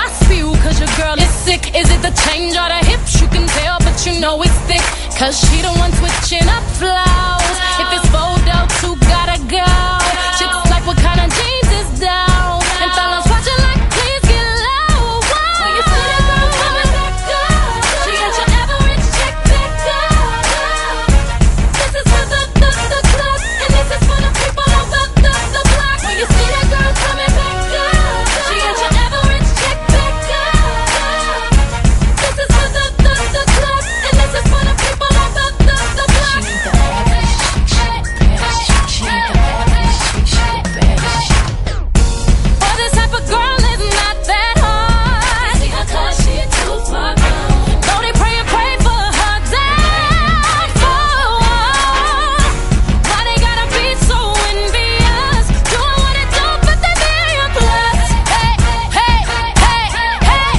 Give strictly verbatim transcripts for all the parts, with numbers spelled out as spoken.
I spew cause your girl is sick. Is it the change or the hips? You can tell, but you know it's thick. Cause she the one switching up flows. If it's photo two, gotta go. Chicks like, what kind of jeans is down? And fellas watching like, please get low. When you see that girl coming back up, she got your average chick back up. This is for the, the, the club, and this is for the people on the, the, the block. When you see that girl coming back up, she got your average chick back up. This is for the, the, the club, and this is for the people on the, the, the block. She need the average chick, bad chick. She need the average chick, she the baddest chick. For this type of girl is not that hard. See her cause she too far gone. Though they pray and pray for her downfall. Why they gotta be so envious? Doing what it do, but they million plus. Hey, hey, hey, hey, hey,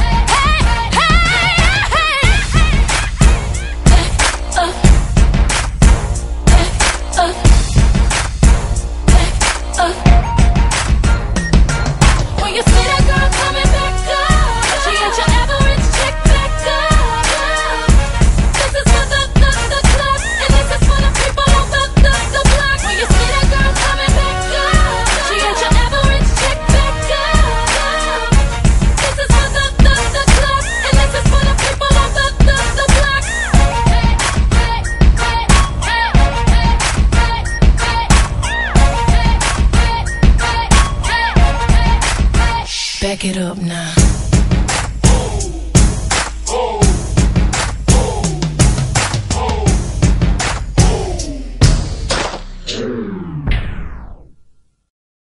hey, hey. Uh, uh, uh. When you see that girl coming back up, she got your average chick back up. This is for the, the, the club, and this is for the people on the, the, the block. When you see that girl coming back up, she got your average chick back up. This is for the, the, the club, and this is for the people on the, the, the block. Back it up now.